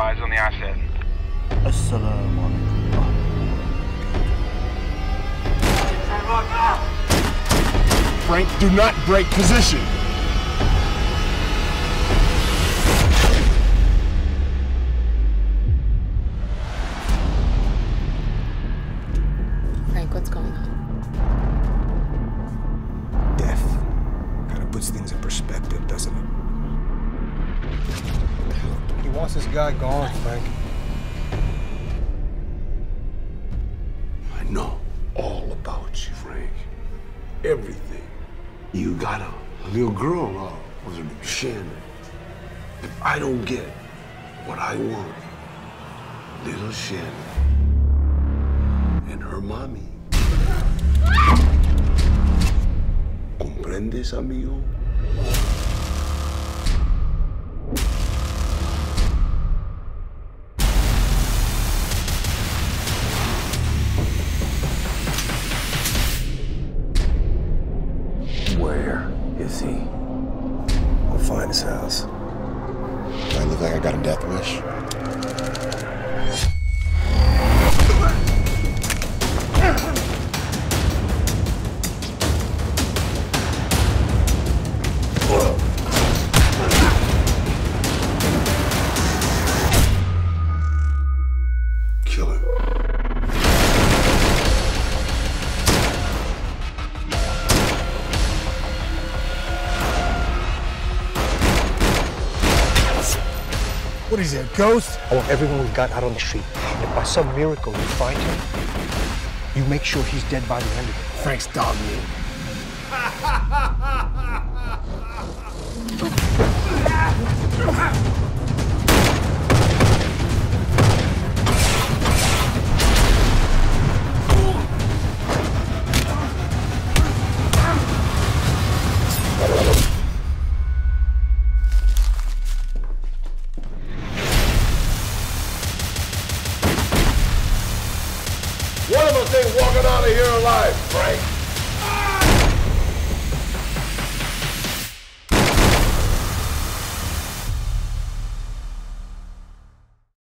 eyes on the asset. Assalamu alaikum. Frank, do not break position. Frank, what's going on? Death kind of puts things in perspective, doesn't it? He wants this guy gone, Frank. I know all about you, Frank. Everything. You got a little girl, was her name Shannon. If I don't get what I want, little Shannon and her mommy. ¿Comprendes, amigo? Where is he? We'll find his house. Do I look like I got a death wish? Kill him. What is he, a ghost? I want everyone we've got out on the street. If by some miracle you find him, you make sure he's dead by the end of it. Frank's dog me. One of us ain't walking out of here alive, Frank.